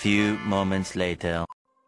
few moments later.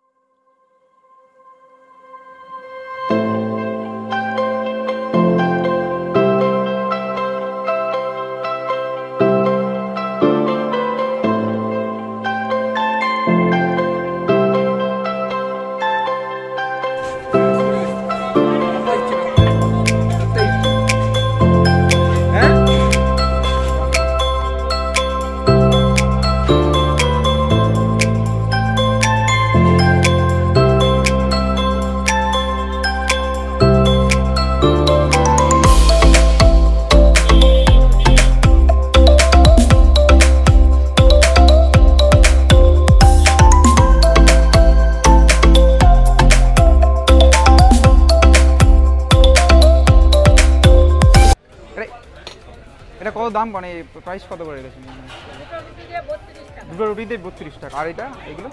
এটা কত দাম মানে প্রাইস কত করে রেখেছেন? দুটো রুটিতে 32 টাকা। আর এটা এগুলো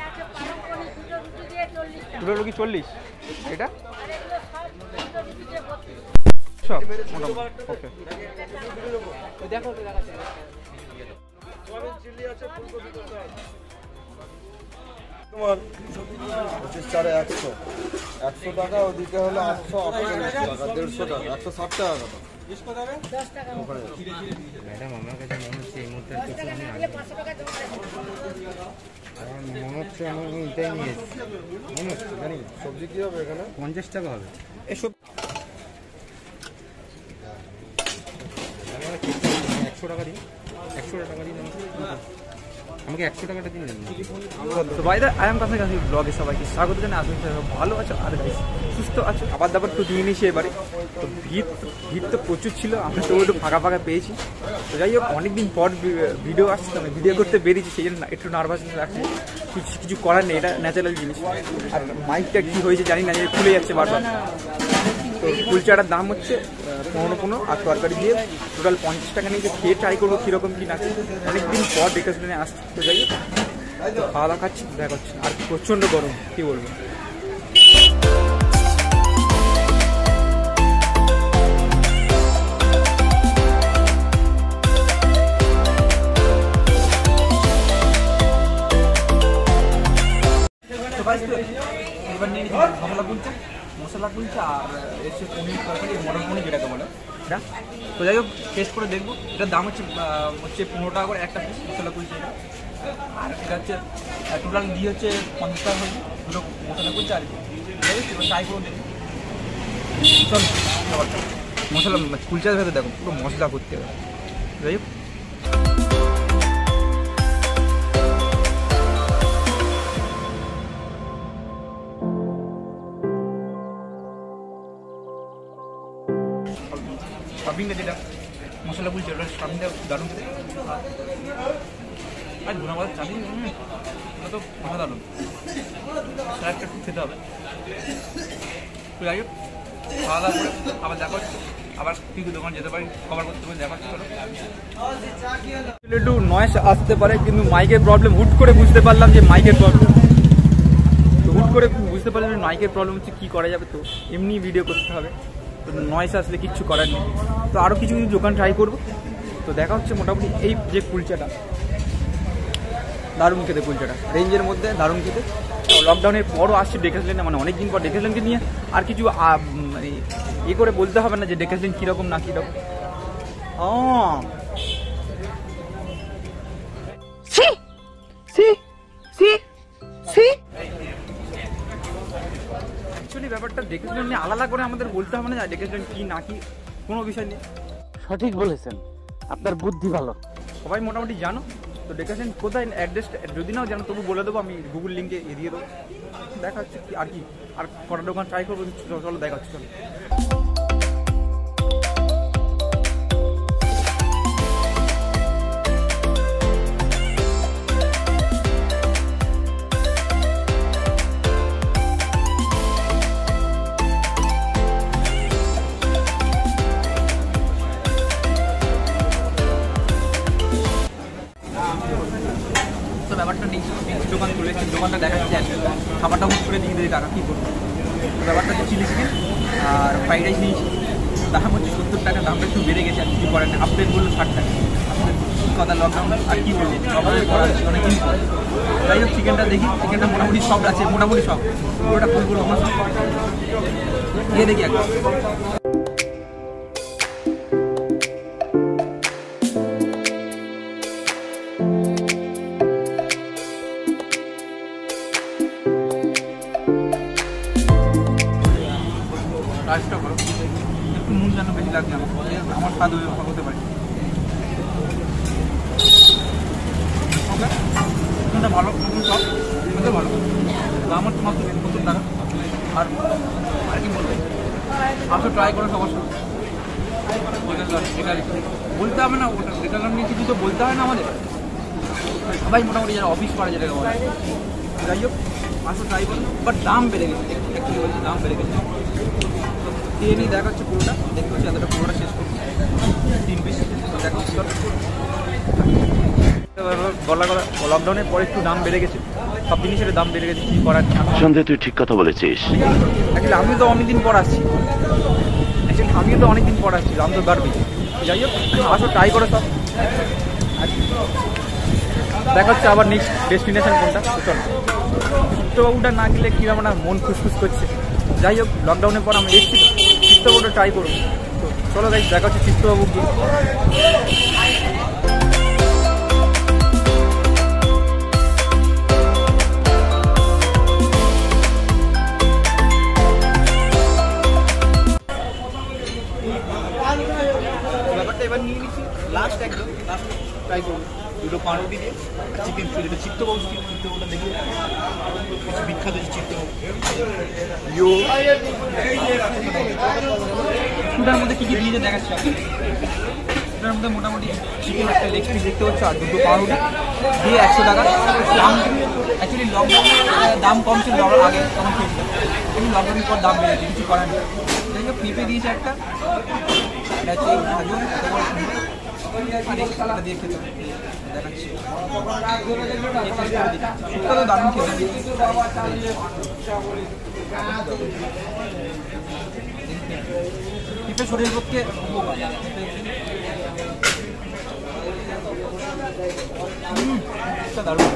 দুটো রুটি 40, এটা সব মোটামুটি ওকে। তোমার 25 100 টাকা, ওদিকে হলো 848 টাকা, 150 টাকা, 160 টাকা কথা। ম্যাডাম আমার কাছে মনে হচ্ছে এই মুহূর্তে কিছু আমি মনে হচ্ছে আমি এটাই নিয়ে এসেছি মনে হচ্ছে। জানি সবজি কি হবে এখানে? 50 টাকা হবে এসব। 100 টাকা দিন, 100 টাকা দিন আমাকে 100 টাকাটা দিন। তো বাইরে আই এম কাছে কাছে ব্লগে সবাইকে স্বাগত জানাই। আসুন ভালো আছো আর সুস্থ আছো। খাবার দাবার একটু দিয়ে নিয়েছি এবারে। তো ভিড় তো প্রচুর ছিল, আমরা তো একটু ফাঁকা ফাঁকা পেয়েছি। তো যাই হোক অনেকদিন পর ভিডিও আসছে, আমি ভিডিও করতে বেরিয়েছি, সেই জন্য একটু নার্ভাস লাগছে। কিছু করার নেই, এটা ন্যাচারাল জিনিস। আর মাইকটা কী হয়েছে জানি না, যে খুলে যাচ্ছে বারবার। তো কুলচাটার দাম হচ্ছে 15 আর তরকারি দিয়ে টোটাল 50 টাকা নিয়েছে। খেয়ে ট্রাই করবো কীরকম কী না। অনেকদিন পর ডেকাশনে আসছে। তো যাই হোক খাওয়া দাওয়া খাচ্ছি, দেখা হচ্ছে। আর প্রচণ্ড গরম, কী বলবো। এবার নিয়ে নিচ্ছি মশলা কুলচা আর এসে পনির তরকারি, মটর পনির যেটাকে বলে এটা। তো যাই হোক টেস্ট করে দেখবো। এটার দাম হচ্ছে 15 টাকা করে একটা পিস মশলা কুলচা এটা। আর এটা হচ্ছে টোটাল দিয়ে হচ্ছে 50 টাকা হয়েছে দুটো মশলা কুলচা। আর যাই হোক ট্রাই করে দেখি। চল খাবারটা মশলা কুলচার ভেতরে দেখো পুরো মশলা করতে হবে। যাই হোক স্টাফিংটা যেটা মশলা কুলচা ওটা স্টাফিংটা দারুণ খেতে। আর ধন্যবাদ চাটনি ওটা তো মাথা দারুণ। স্যালাডটা একটু খেতে হবে। তো যাই হোক খাওয়া দাওয়া করে আবার দেখা হচ্ছে, আবার কিছু দোকান যেতে পারি কভার করতে পারি, দেখা হচ্ছে। একটু নয়েজ আসতে পারে, কিন্তু মাইকের প্রবলেম হুট করে বুঝতে পারলাম যে মাইকের প্রবলেম। তো হুট করে বুঝতে পারলাম যে মাইকের প্রবলেম হচ্ছে, কী করা যাবে। তো এমনি ভিডিও করতে হবে, তো নয়েস আসলে কিচ্ছু করার নেই। তো আরও কিছু কিছু দোকান ট্রাই করবো। তো দেখা হচ্ছে। মোটামুটি এই যে কুলচাটা দারুণ খেতে, কুলচাটা রেঞ্জের মধ্যে দারুণ খেতে। লকডাউনের পরও আসছি ডেকাসলেনে, মানে অনেকদিন পর ডেকাসলেনকে নিয়ে। আর কিছু মানে করে বলতে হবে না যে ডেকাসলেন কীরকম না কীরকম। অ্যাকচুয়ালি ব্যাপারটা ডেকাসলেন নিয়ে আলাদা করে আমাদের বলতে হবে না যে ডেকাসলেন কী না কি, কোনো বিষয় নেই। সঠিক বলেছেন, আপনার বুদ্ধি ভালো। সবাই মোটামুটি জানো। তো ডেকাসলেন কোথায় অ্যাড্রেস যদি নাও জানো তবু বলে দেবো, আমি গুগল লিঙ্কে দিয়ে দেবো। দেখা হচ্ছে কি আর কি, আর কটা দোকান ট্রাই করবো। চলো দেখা হচ্ছে। চলো ব্যাপারটা নেই, দোকান খুলেছি, দোকানটা দেখা যাচ্ছে খাবারটা হুট করে দিয়ে দেবে টাকা, কী করবো। ব্যাপারটা হচ্ছে চিলি চিকেন আর ফ্রাইড রাইস নিয়েছি। দাম হচ্ছে 70 টাকা, দামটা একটু বেড়ে গেছে। আর কিছু করেন না, হাফ প্লেট বললো 60 টাকা। কথা লকডাউন আর কী বলবো, লকডাউন করার অনেকদিন পর। যাই হোক চিকেনটা দেখি, চিকেনটা মোটামুটি সব আছে, মোটামুটি সব পুরোটা ফুল আমরা দিয়ে দেখি একবার। রাইসটা করো একটু নুন যেন বেশি লাগছে আমার স্বাদ হতে পারে। ওকে নুনটা ভালো, সব খেতে ভালো, আমার তো মাত্র 70 টাকা। আর আর কি বলবো, আসো ট্রাই করো সবার সাথে। বলতে হবে না ওটা ডেকালাম নিয়ে কিছু তো বলতে হয় না আমাদের, সবাই মোটামুটি যারা অফিস করে যেটাকে বলে। যাই হোক আসো ট্রাই করো, বাট দাম বেড়ে গেছে, অ্যাকচুয়ালি বলছি দাম বেড়ে গেছে। খেয়ে নিয়ে দেখা হচ্ছে পুরোটা, দেখতে হচ্ছে এতটা পুরোটা শেষ করছি 3 পিস দেখা হচ্ছে। গলা লকডাউনের পরে একটু দাম বেড়ে গেছে, সব জিনিসের দাম বেড়ে গেছে, কি করার। সন্দেহ তুই ঠিক কথা বলেছিস। অ্যাকচুয়ালি আমিও তো অনেকদিন পর আসছি, দাম তো বাড়বে। যাই হোক আসো ট্রাই করো সব, দেখা হচ্ছে আবার নেক্সট ডেস্টিনেশন কোনটা। চলো চিত্তবাবুটা না গেলে কিরকম না মন খুশখুশ করছে। যাই হোক লকডাউনের পর আমি এসেছি তো চিত্তবাবুটা ট্রাই করবো। তো চলো গাইস দেখা হচ্ছে চিত্তবাবু গিয়ে। ব্যাপারটা এবার নিয়ে নিচ্ছি লাস্ট, একদম লাস্ট ট্রাই করবো দুটো পাউরুটি দিয়ে চিকেন ফ্রি, যেটা চিত্তবাবু চিত্তবাবুটা দেখি কিছু বিখ্যাত চিত্তবাবু। ফুডের মধ্যে কী কী দিয়েছে দেখাচ্ছি। ফুডের মধ্যে মোটামুটি চিকেন একটা লেগ পিস দেখতে পাচ্ছ, আর দুটো পাউরুটি দিয়ে 100 টাকা। দাম অ্যাকচুয়ালি লকডাউনের দাম কম ছিল আগে তখন খেয়েছিলাম, কিন্তু লকডাউনের পর দাম বেড়েছে, কিছু করার নেই। যাই হোক পেঁপে দিয়েছে একটা, ভাজুন দিয়ে খেতে দেখাচ্ছি। তো দারুণ খেতে, পেঁপে শরীরের পক্ষে দারুণ।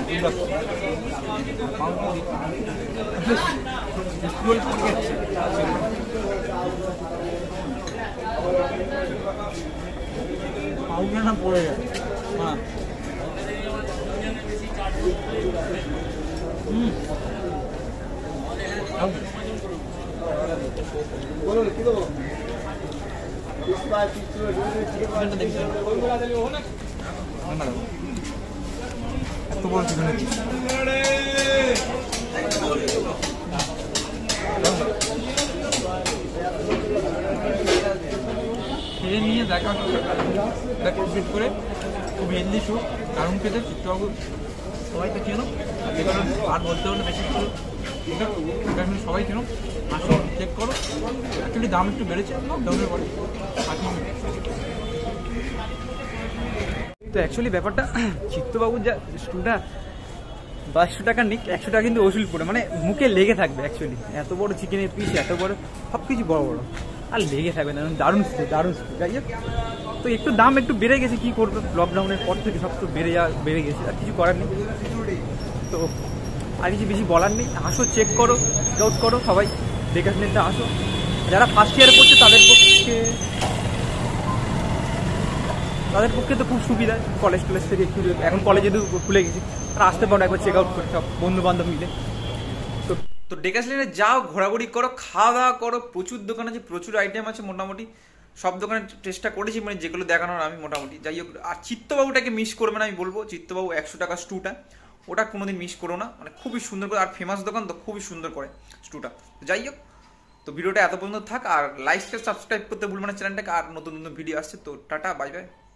পাউডার না পড়ে যায়, হ্যাঁ এত বড় চিকেন খেয়ে নিয়ে দেখা কমপ্লিট করে খুব হেলদি স্যুপ, দারুণ খেতে। চিত্তবাবু সবাই তো চেনো, যে কারণ আর বলতে হলে বেশি কিছু সবাই চেনো। আসো চেক করো, অ্যাকচুয়ালি দাম একটু বেড়েছে লকডাউনের পরে। তো অ্যাকচুয়ালি ব্যাপারটা চিত্তবাবুর যা স্টুটা 2200 টাকা নিক, 100 টাকা কিন্তু ওসুল পড়ে, মানে মুখে লেগে থাকবে। অ্যাকচুয়ালি এত বড় চিকেনের পিস, এত বড় সব কিছু বড় বড়, আর লেগে থাকবে না, দারুণ দারুণ। যাই হোক তো একটু দাম একটু বেড়ে গেছে, কি করবে লকডাউনের পর থেকে সব তো বেড়ে গেছে, আর কিছু করার নেই। তো আর কিছু বেশি বলার নেই, আসো চেক করো, চেক আউট করো, সবাই দেখে শুনে আসো। যারা ফার্স্ট ইয়ারে পড়ছে তাদের পক্ষে তো খুব সুবিধা, কলেজ থেকে একটু, এখন কলেজে তো খুলে গেছে, তারা আসতে পারো একবার চেক আউট করে সব বন্ধু বান্ধব মিলে। তো ডেকাসলেনে যাও, ঘোরাঘুরি করো, খাওয়া দাওয়া করো, প্রচুর দোকান আছে, প্রচুর আইটেম আছে। মোটামুটি সব দোকানে চেষ্টা করেছি, মানে যেগুলো দেখানোর আমি মোটামুটি। যাই হোক আর চিত্তবাবুটাকে মিস করবে না আমি বলবো, চিত্তবাবু 100 টাকা স্টুটা, ওটা কোনোদিন মিস করো না, মানে খুবই সুন্দর করে, আর ফেমাস দোকান তো খুবই সুন্দর করে স্টুটা। যাই হোক তো ভিডিওটা এত পর্যন্ত থাক, আর লাইক সাবস্ক্রাইব করতে ভুলবে না চ্যানেলটাকে, আর নতুন নতুন ভিডিও আসছে। তো টাটা, বাই বাই।